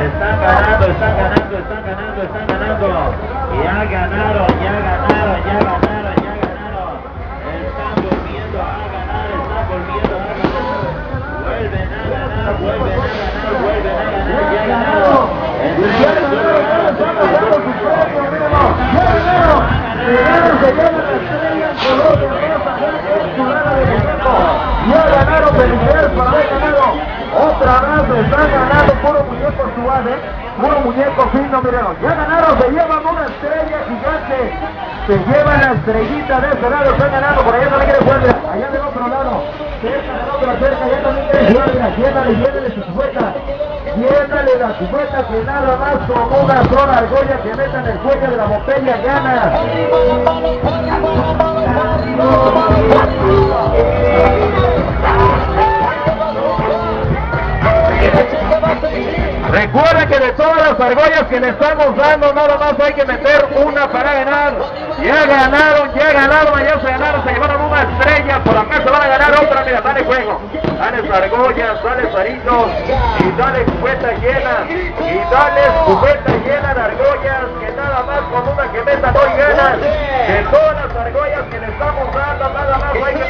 Están ganando, están ganando, están ganando, están ganando. Ya ganaron, ya ganaron, ya ganaron, ya ganaron. Están volviendo a ganar, están volviendo a ganar. Vuelven a ganar, vuelven a ganar, vuelven a ganar, ya ganaron. Ya ganaron, felicidades por haber ganado. Otra vez están ganando puro muñeco suave, puro muñeco fino, miren. Ya ganaron, se llevan una estrella gigante. Se llevan la estrellita de ese lado, están ganando. Por allá también quiere jugar, allá del otro lado. Cerca del otro, cerca, allá también quiere jugar. Llénale, llénale su cubeta. Llénale la cubeta que nada más con una sola argolla que meta en el cuello de la botella gana. Recuerda que de todas las argollas que le estamos dando, nada más hay que meter una para ganar. Ya ganaron, allá se ganaron, se llevaron una estrella, por acá se van a ganar otra, mira, dale juego. Dale argollas, dale farillos, y dale cubeta llena, y dale cubeta llena de argollas, que nada más con una que metan hoy ganas. De todas las argollas que le estamos dando, nada más hay que